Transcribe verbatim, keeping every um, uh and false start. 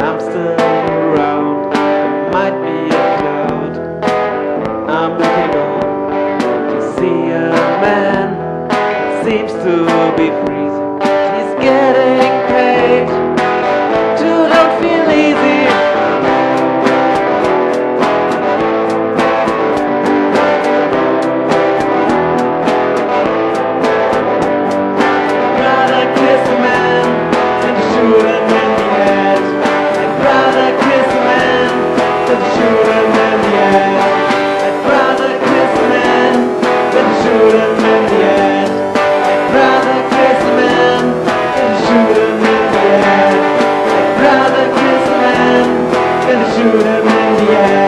I'm still around. I might be a cloud. I'm looking on to see a man that seems to be freezing. He's getting paid to don't feel easy. Rather kiss a man than to shoot him in the head. I'd rather kiss a man than to shoot him in the head. I'd rather kiss a man than to shoot him in the head. I'd rather kiss a man than to shoot him in the head. I'd rather kiss a man than to shoot him in the head.